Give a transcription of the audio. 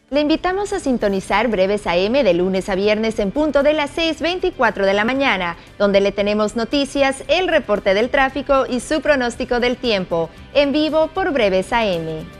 Le invitamos a sintonizar Breves AM de lunes a viernes en punto de las 6:24 de la mañana, donde le tenemos noticias, el reporte del tráfico y su pronóstico del tiempo, en vivo por Breves AM.